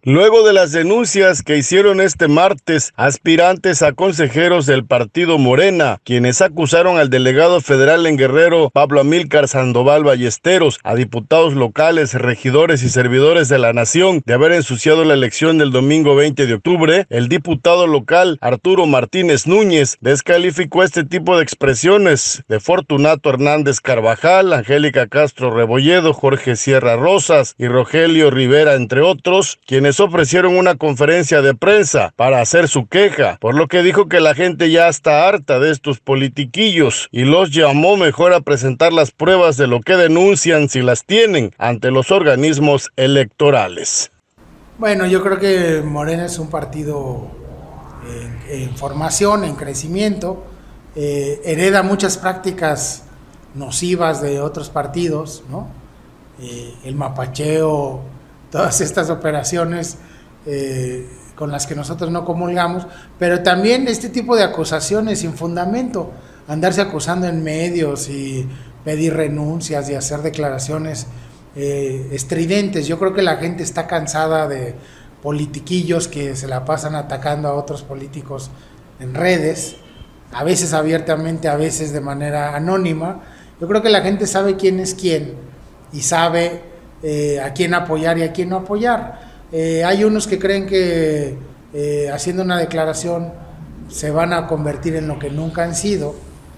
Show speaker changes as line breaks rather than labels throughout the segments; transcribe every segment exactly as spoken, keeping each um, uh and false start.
Luego de las denuncias que hicieron este martes aspirantes a consejeros del partido Morena, quienes acusaron al delegado federal en Guerrero, Pablo Amílcar Sandoval Ballesteros, a diputados locales, regidores y servidores de la nación de haber ensuciado la elección del domingo veinte de octubre, el diputado local Arturo Martínez Núñez descalificó este tipo de expresiones de Fortunato Hernández Carvajal, Angélica Castro Rebolledo, Jorge Sierra Rosas y Rogelio Rivera, entre otros, quienes ofrecieron una conferencia de prensa para hacer su queja, por lo que dijo que la gente ya está harta de estos politiquillos y los llamó mejor a presentar las pruebas de lo que denuncian, si las tienen, ante los organismos electorales.
Bueno, yo creo que Morena es un partido en, en formación, en crecimiento, eh, hereda muchas prácticas nocivas de otros partidos, ¿no? Eh, el mapacheo, todas estas operaciones eh, con las que nosotros no comulgamos, pero también este tipo de acusaciones sin fundamento, andarse acusando en medios y pedir renuncias y hacer declaraciones eh, estridentes. Yo creo que la gente está cansada de politiquillos que se la pasan atacando a otros políticos en redes, a veces abiertamente, a veces de manera anónima. Yo creo que la gente sabe quién es quién y sabe Eh, a quién apoyar y a quién no apoyar. Eh, hay unos que creen que eh, haciendo una declaración se van a convertir en lo que nunca han sido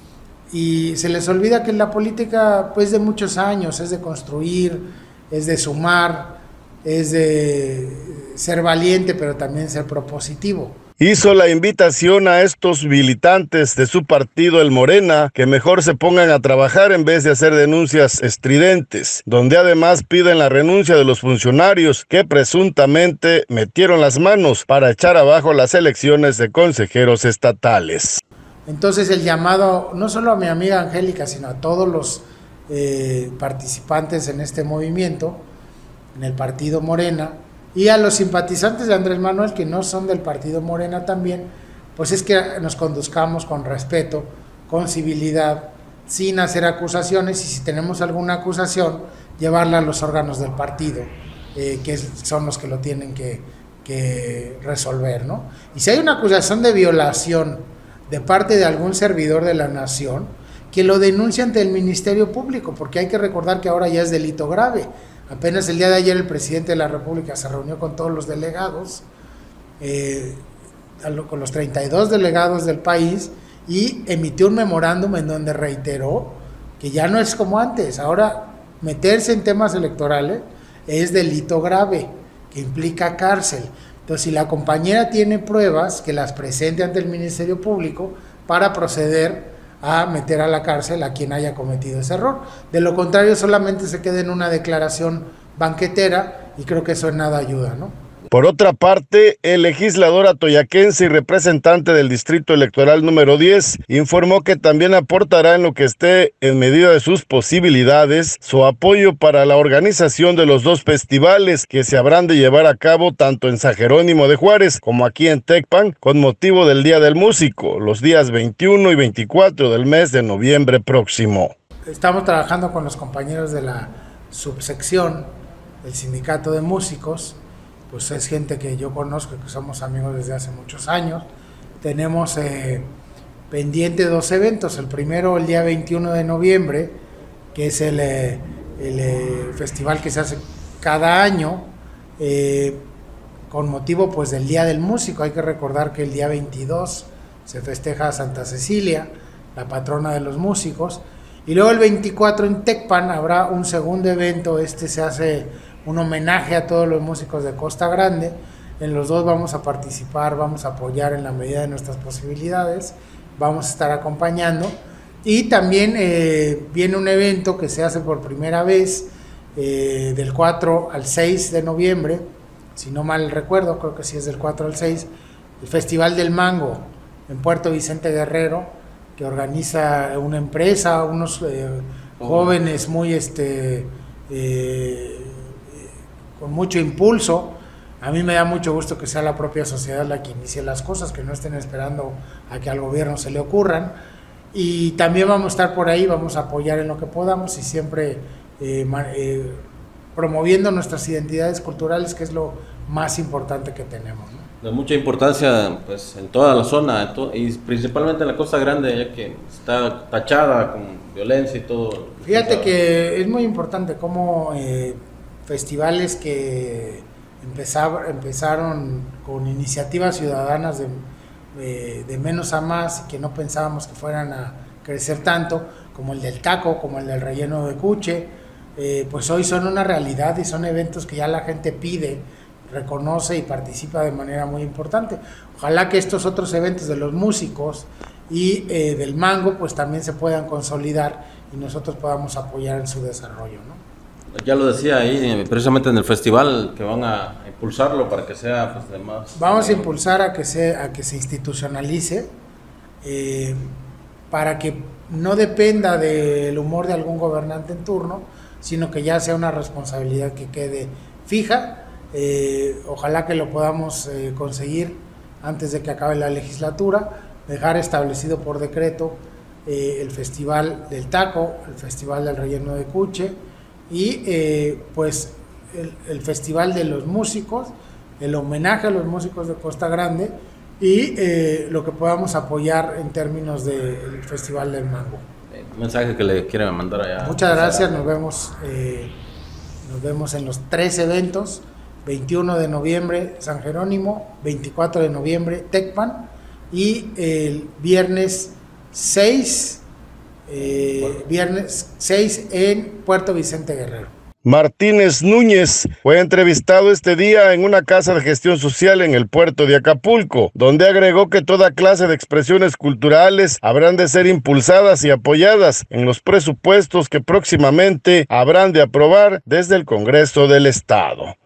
y se les olvida que la política pues de muchos años, es de construir, es de sumar, es de ser valiente, pero también ser propositivo.
Hizo la invitación a estos militantes de su partido, el Morena, que mejor se pongan a trabajar en vez de hacer denuncias estridentes, donde además piden la renuncia de los funcionarios que presuntamente metieron las manos para echar abajo las elecciones de consejeros estatales.
Entonces el llamado, no solo a mi amiga Angélica, sino a todos los eh, participantes en este movimiento, en el partido Morena, y a los simpatizantes de Andrés Manuel que no son del partido Morena también, pues es que nos conduzcamos con respeto, con civilidad, sin hacer acusaciones, y si tenemos alguna acusación, llevarla a los órganos del partido, eh, que son los que lo tienen que, que resolver, ¿no? Y si hay una acusación de violación de parte de algún servidor de la nación, que lo denuncie ante el Ministerio Público, porque hay que recordar que ahora ya es delito grave. Apenas el día de ayer el presidente de la República se reunió con todos los delegados, eh, con los treinta y dos delegados del país, y emitió un memorándum en donde reiteró que ya no es como antes. Ahora meterse en temas electorales es delito grave, que implica cárcel. Entonces, si la compañera tiene pruebas, que las presente ante el Ministerio Público para proceder a meter a la cárcel a quien haya cometido ese error. De lo contrario, solamente se queda en una declaración banquetera, y creo que eso en nada ayuda, ¿no?
Por otra parte, el legislador atoyaquense y representante del Distrito Electoral número diez informó que también aportará en lo que esté en medida de sus posibilidades su apoyo para la organización de los dos festivales que se habrán de llevar a cabo tanto en San Jerónimo de Juárez como aquí en Tecpan, con motivo del Día del Músico, los días veintiuno y veinticuatro del mes de noviembre próximo.
Estamos trabajando con los compañeros de la subsección del Sindicato de Músicos, pues es gente que yo conozco, que somos amigos desde hace muchos años. Tenemos eh, pendiente dos eventos. El primero, el día veintiuno de noviembre, que es el, el, el festival que se hace cada año, eh, con motivo pues del Día del Músico. Hay que recordar que el día veintidós se festeja a Santa Cecilia, la patrona de los músicos. Y luego el veinticuatro en Tecpan habrá un segundo evento. Este se hace un homenaje a todos los músicos de Costa Grande. En los dos vamos a participar, vamos a apoyar en la medida de nuestras posibilidades, vamos a estar acompañando. Y también eh, viene un evento que se hace por primera vez eh, del cuatro al seis de noviembre, si no mal recuerdo, creo que sí es del cuatro al seis, el Festival del Mango en Puerto Vicente Guerrero, que organiza una empresa, unos eh, jóvenes muy este eh, con mucho impulso. A mí me da mucho gusto que sea la propia sociedad la que inicie las cosas, que no estén esperando a que al gobierno se le ocurran. Y también vamos a estar por ahí, vamos a apoyar en lo que podamos, y siempre eh, eh, promoviendo nuestras identidades culturales, que es lo, más importante que tenemos, ¿no?
De mucha importancia pues en toda la zona en to y principalmente en la Costa Grande, ya que está tachada con violencia y todo.
Fíjate que es muy importante cómo eh, festivales que empezaba, empezaron con iniciativas ciudadanas de, de, de menos a más, que no pensábamos que fueran a crecer tanto, como el del taco, como el del relleno de cuche, eh, pues hoy son una realidad y son eventos que ya la gente pide, reconoce y participa de manera muy importante. Ojalá que estos otros eventos de los músicos y eh, del mango pues también se puedan consolidar y nosotros podamos apoyar en su desarrollo, ¿no?
Ya lo decía ahí, precisamente en el festival, que van a impulsarlo para que sea pues, de más...
Vamos a impulsar a que se, a que se institucionalice, eh, para que no dependa del humor de algún gobernante en turno, sino que ya sea una responsabilidad que quede fija. Eh, ojalá que lo podamos eh, conseguir antes de que acabe la legislatura, dejar establecido por decreto eh, el Festival del Taco, el Festival del Relleno de Cuche y eh, pues el, el Festival de los Músicos, el homenaje a los músicos de Costa Grande y eh, lo que podamos apoyar en términos del Festival del Mango.
Un mensaje que le quieren mandar allá.
Muchas gracias, nos vemos, eh, nos vemos en los tres eventos. veintiuno de noviembre San Jerónimo, veinticuatro de noviembre Tecpan y el viernes seis, eh, viernes seis en Puerto Vicente Guerrero.
Martínez Núñez fue entrevistado este día en una casa de gestión social en el puerto de Acapulco, donde agregó que toda clase de expresiones culturales habrán de ser impulsadas y apoyadas en los presupuestos que próximamente habrán de aprobar desde el Congreso del Estado.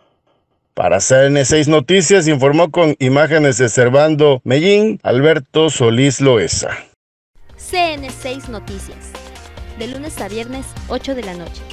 Para C N seis Noticias informó con imágenes de Servando Mellín, Alberto Solís Loesa.
C N seis Noticias, de lunes a viernes, ocho de la noche.